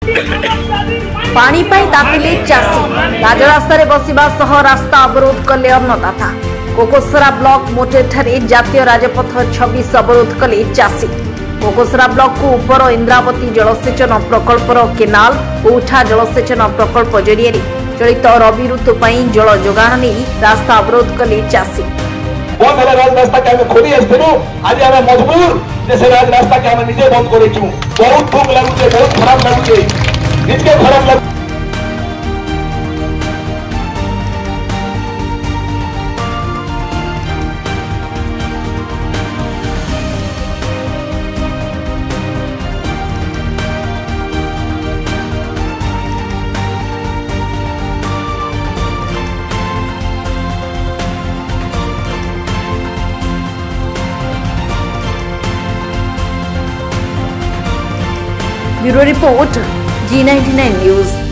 पानी तातिले चाषी राजरास्तार बसवा सह रास्ता अवरोध कले अन्नदाता। कोकोसरा ब्लॉक मोटेठारे जातीय राजपथ 26 अवरोध कले चाषी। कोकोसरा ब्लॉक को उपर इंद्रावती जलसेचन प्रकल्पर केनाल और उठा जलसेचन प्रकल्प जरिए चलित रवि ऋतु जल जोगाण नहीं रास्ता अवरोध कले चाषी। बहुत सारा रास्ता के हमें खोली आज हमें मजबूर जैसे रास्ता के हमें निजे बंद कर बहुत दुख लगुचे, बहुत खराब लगुचे, निजे खराब लग ब्यूरो रिपोर्ट G99 न्यूज।